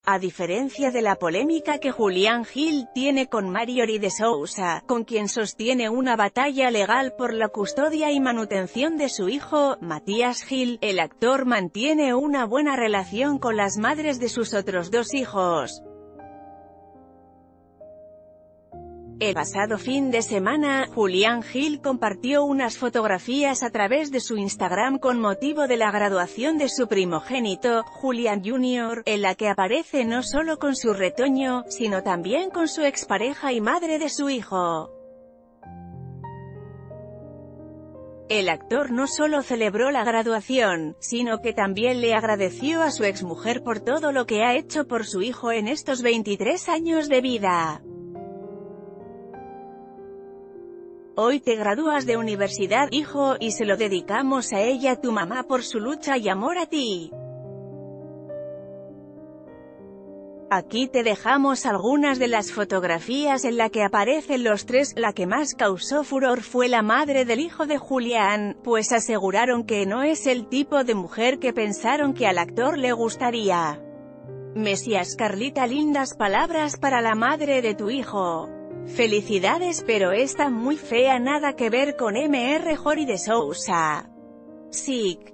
A diferencia de la polémica que Julián Gil tiene con Marjorie de Sousa, con quien sostiene una batalla legal por la custodia y manutención de su hijo, Matías Gil, el actor mantiene una buena relación con las madres de sus otros dos hijos. El pasado fin de semana, Julián Gil compartió unas fotografías a través de su Instagram con motivo de la graduación de su primogénito, Julián Jr., en la que aparece no solo con su retoño, sino también con su expareja y madre de su hijo. El actor no solo celebró la graduación, sino que también le agradeció a su exmujer por todo lo que ha hecho por su hijo en estos 23 años de vida. Hoy te gradúas de universidad, hijo, y se lo dedicamos a ella, tu mamá, por su lucha y amor a ti. Aquí te dejamos algunas de las fotografías en la que aparecen los tres. La que más causó furor fue la madre del hijo de Julián, pues aseguraron que no es el tipo de mujer que pensaron que al actor le gustaría. Mesías Carlita, lindas palabras para la madre de tu hijo. Felicidades, pero está muy fea, nada que ver con Marjorie de Sousa. Sic.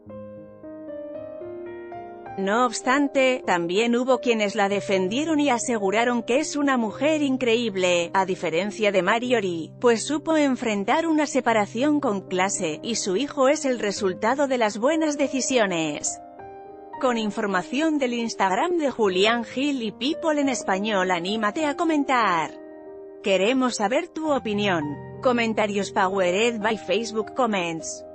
No obstante, también hubo quienes la defendieron y aseguraron que es una mujer increíble, a diferencia de Marjorie, pues supo enfrentar una separación con clase, y su hijo es el resultado de las buenas decisiones. Con información del Instagram de Julián Gil y People en español, anímate a comentar. Queremos saber tu opinión. Comentarios powered by Facebook Comments.